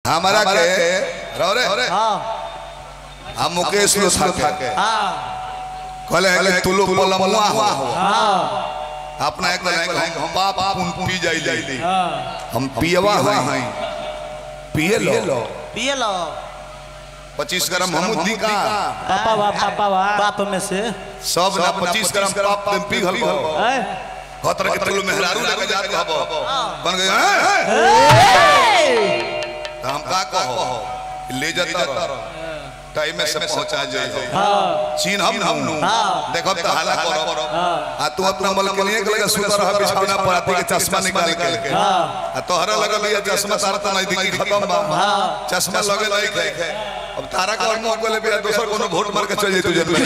हमारा के रे हां हम मुकेश लो था के हां कहले तुलो पलमुआ हो हां अपना एक हम बाप पी जाई हां हम पियवा हैं पिए लो 25 ग्राम हमूदी का पापा बाप में से सब ना 25 ग्राम पाप पी घल खतर के तुलो मेहरारू लगे जात हबो बन गए हम का कहो ले जाता टाइम में सब पहुंचा जाए चीन हम देखो तो हाला करो आ तू अपना मल के लिए लगा सुतर है बिछौना पर आती के चश्मा निकाल के आ तोहरा लगा भैया चश्मा तारा तो नहीं दिखी खत्म बा चश्मा लगे लाइक है अब तारा का मुंह को ले भैया दूसर कोनो वोट मार के चल जाई तू जन्म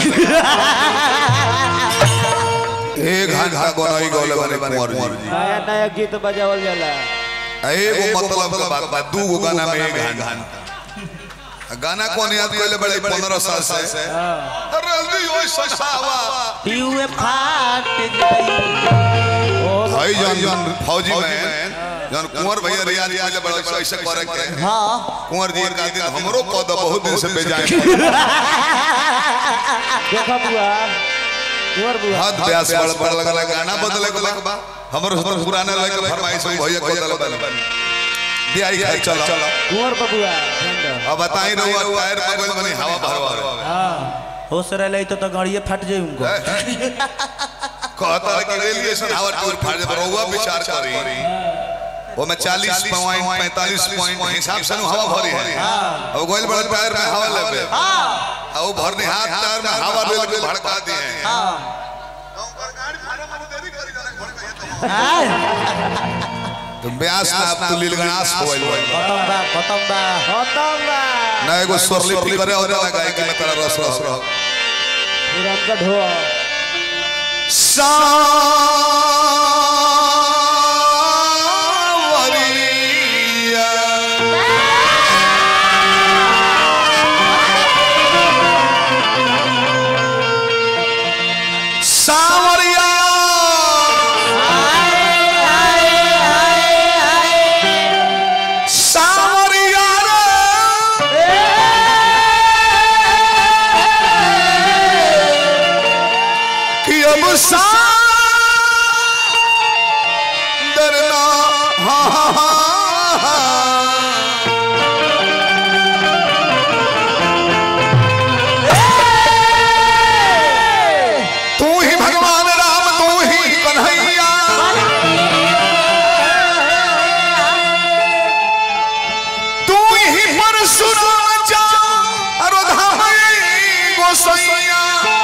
एक घंटा गोनाई गोले वाले कुंवर जी नया नया गीत बजावल जाला एगो मतलब का बात दू गो गाना में एक घंटा गाना कौन याद करले बड़े 15 साल से जल्दी ओए ससावा पीवे फाट गई भाई जान फौजी में जान कुंवर भैया रियाज करले बड़े ऐसे करे के हां कुंवर जी का दिन हमरो पद बहुत दिन से बेजाए देखा बुआ कुंवर बुआ हाथ ब्यास बड़ लगा गाना बदले के बा हमरो पुराना लगे फरमाइश भैया को दल दियाई है चलो कुंवर बबुआ अब बताई रहुआ टायर बगल बनी हवा भरवा हां होश रहले तो गाड़िए फट जाई उनको कहता कि रेलवेशन हवा टूर फट जाए रहुआ विचार करी वो में 40 पॉइंट 45 पॉइंट हिसाब से हवा भरी है अब गोल बड़ा टायर में हवा लेबे हां और भरनी हाथ टायर में हवा ले के भड़का दिए हां गाड़ी भाड़ा में देरी करी भड़का तुम ब्यास ना अब तू लीलगणास होइल खत्म बा ना एगो स्वरलिपि करे और लगाए कि मैं तेरा रस रस पूरा का ढो सावरिया सावरिया डरना तू ही भगवान राम तू ही कन्हैया तू ही परशुराम जा अरोधाई गोसैया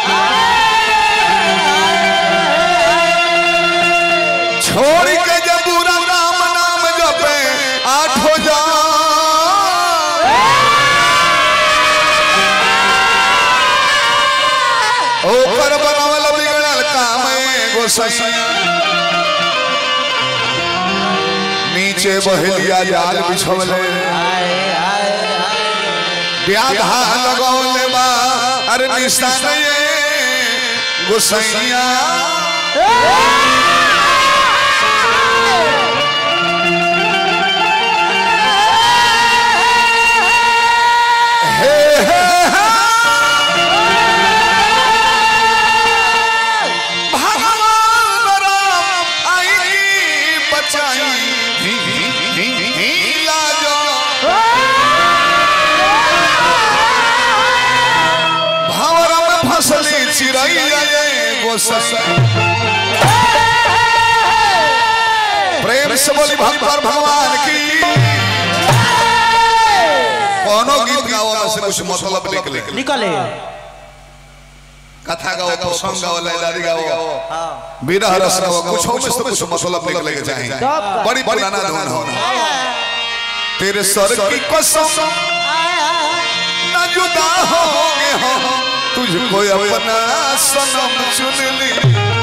छोड़ के जब बुरा नाम जपे 8 हो जा ओकर बनावल बिगड़ल काम गोसैया नीचे बहेलिया जाल बिछवले ब्याधा लगौले बा अरे निशान ये गोसैया प्रेम से बोली भगवान भगवान की कोनो गीत गाओ में से कुछ मतलब निकले कथा गाओ प्रसंग गाओ लैलारी गाओ विरह रस गाओ कुछ में से कुछ मतलब निकले के चाहिए बड़ी पुराना धुन हो तेरे सर की कसम न जुदा होंगे हम तुझको अपना सनम चुन ली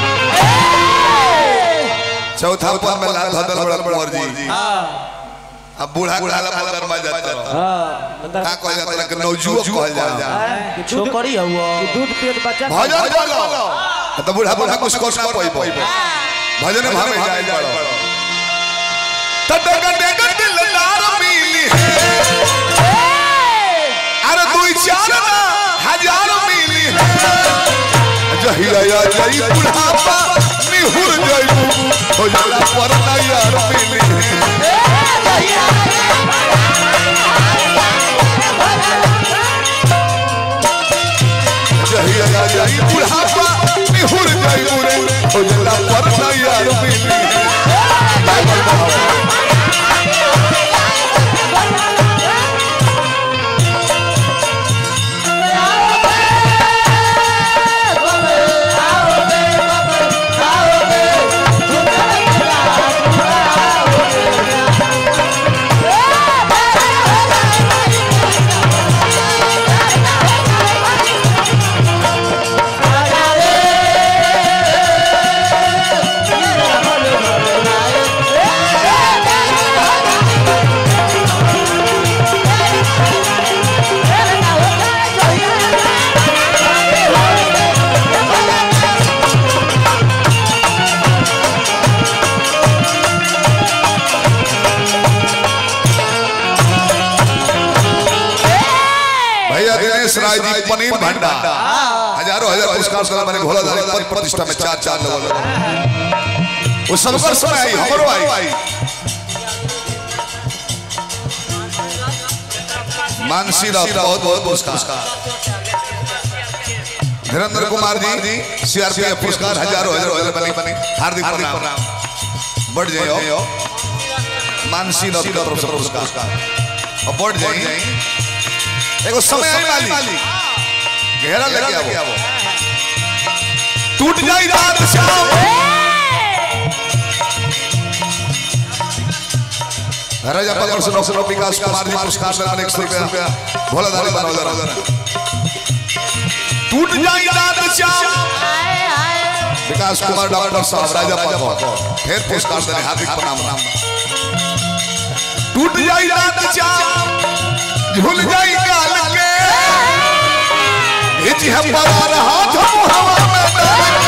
चौथा पद में लाल भदल बड़ा कुंवर जी अब बूढ़ा काला पदर में जाता का कह जाता कि नौजुवक कह जा छोकरी हुआ दूध पेट बच्चा भजन बोलो तो बूढ़ा बूढ़ा कुछ करना पइबो भजन भावे जाए पड़ो तद गडे दिलदार मिली है जहिया या जई बुढ़ापा निहुर जाई हो जाला पर ना यार मिली जहिया या जई बुढ़ापा निहुर जाई हो जाला पर ना यार मिली पनीर भंडा हजारों हजार पुरस्कार से मैंने घोलाधारी पद प्रतिष्ठा में चार लोग वो सबकर समय आई हमरो आई मानसी राव बहुत बहुत पुरस्कार धीरेन्द्र कुमार जी सीआरपीएफ पुरस्कार हजारों हजार बनी हार्दिक प्रणाम बढ़ जाइए मानसी राव की तरफ से पुरस्कार और बढ़ जाइए देखो समय आई वाली घेरा लेके आओ टूट जाई रात शाम राजा पदर से डॉक्टर विकास कुमार जी पुरस्कार से 100 रुपया भोलाधारी बनौला टूट जाई रात शाम विकास कुमार डॉक्टर साहब राजा पदर फिर पुरस्कार देने हार्दिक प्रणाम टूट जाई रात शाम झूल जाई काल के हिच हम बार हाथ हवा में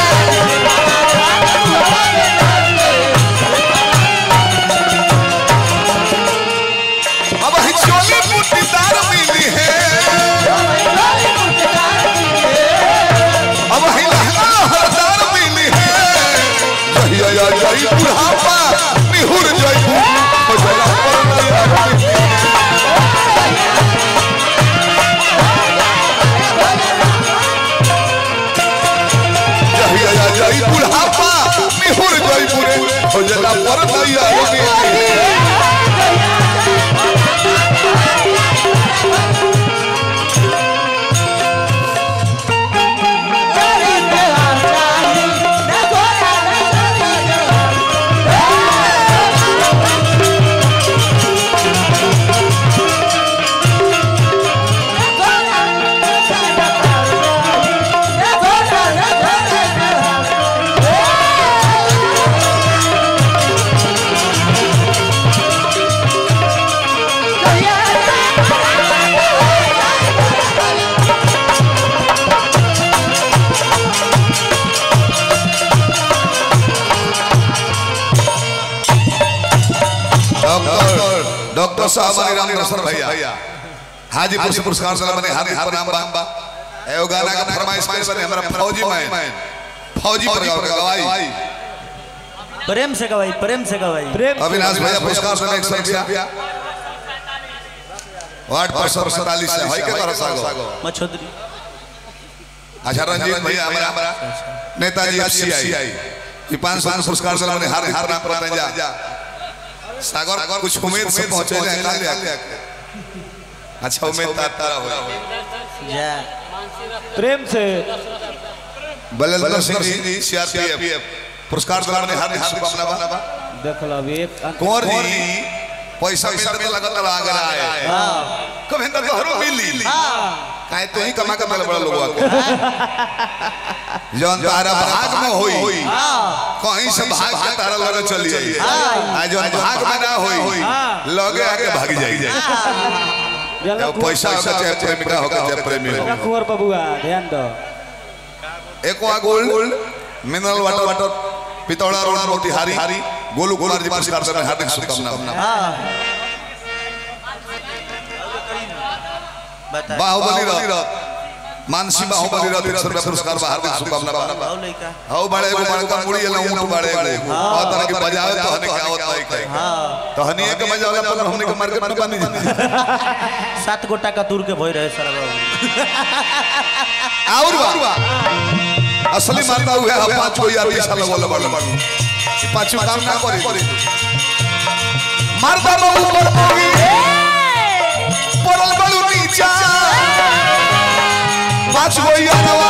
अब हिचोली मुट्ठीदार मिली है अब ही लहंगा हरदार मिली है जहिया या जई बुढ़ापा निहुर जाई हो जाला पर जाई बुढ़ापा निहुर जाई बुरे हो जाला पर नैया डॉक्टर साहब हमारे राम नसर भैया हाजीपुर से पुरस्कार से मैंने हार्दिक प्रणाम बा एगो गाना का फरमाइश करे हमरा फौजी पर गवाई प्रेम से गवाई अविनाश भैया पुरस्कार से 100 रुपया वार्ड पर 47 से है के तरह सागो मछोदरी अच्छा रंजीत भैया हमारा नेताजी एफसीआई ये 500 पुरस्कार से मैंने हार्दिक प्रणाम करते हैं जा सागर कुछ उम्मीद से पहुंचे जाए अच्छा उम्मीद तारा हो प्रेम से बलवंत सिंह जी सीआरपीएफ पुरस्कार दिला ने हार्दिक शुभकामना देख लो एक कुंवर जी पैसा मिलते लगत आगरा आए कब हिंदा तोहरो मिली काहे तो ही कमा के मिल बड़ा लोग आके जौन तारा भाग में होई कहीं से भाग के तारा लगे चली आई आ जौन भाग में ना होई लगे आके भाग जाई पैसा होगा चाहे प्रेमिका होगा चाहे प्रेमी होगा कुंवर बबुआ ध्यान दो Aqua Gold mineral water Pitaura road Motihari Golu Kumar ji पुरस्कार से हार्दिक शुभकामना बाहुबली मानसी में हो बली रहती सर्व पुरस्कार बाहर में शुभकामना आओ लइका हाउ बड़े को बड़का मुड़ी एला ऊंट बड़े को और तरह के बजावे तो हने क्या होता है हां तो हनिए के बजावे पर हमने के मार्केट में बनी 7 गोटा का दूर के भई रहे सारा और असली मारता हुआ है 5 को यार पैसा लगल बड़ पांचू काम ना करे मारता बाबू पर पोगी परल बड़ू नीचा 5 को यार